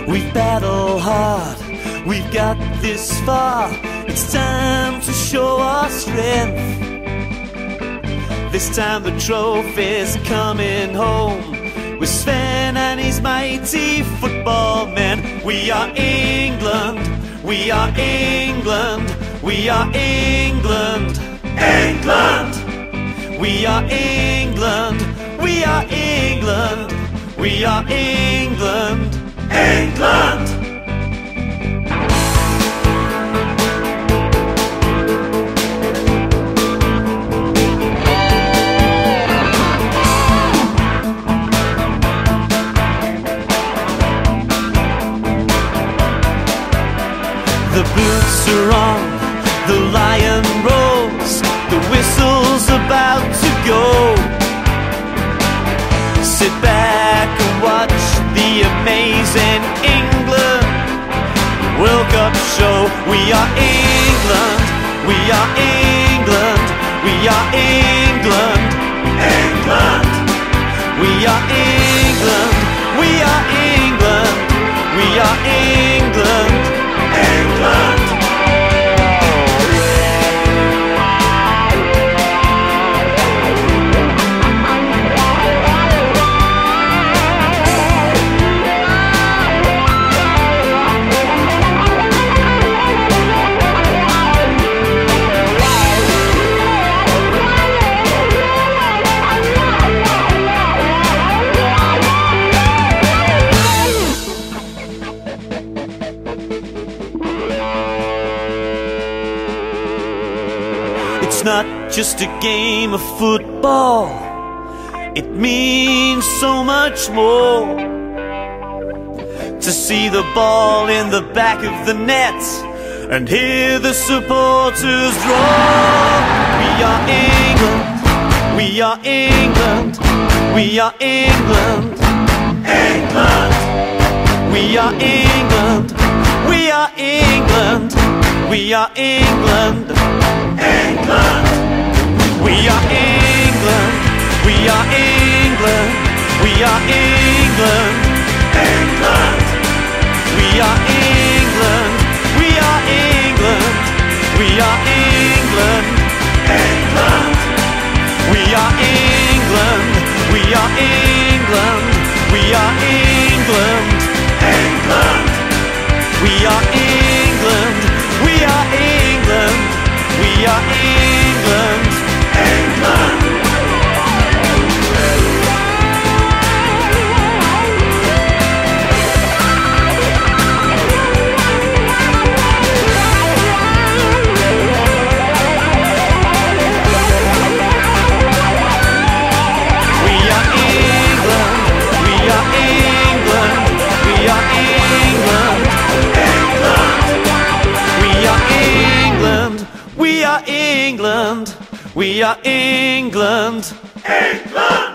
We've battled hard, we've got this far. It's time to show our strength. This time the trophy's coming home with Sven and his mighty football men. We are England, we are England, we are England, England. We are England, we are England, we are England, England. The boots are on, the lion roars, the whistle's about to go. Sit back and watch the amazing England World Cup show. We are England, we are England, we are England, England. We are England, we are England, we are England, England. It's not just a game of football, it means so much more. To see the ball in the back of the net and hear the supporters roar. We are England, we are England, we are England, England. We are England, we are England, we are England, England. We are England, we are England, we are England, England. We are England, we are England, we are England, England. We are England, we are England, we are England, England. We are England, we are England, we are England, England. We are England, England.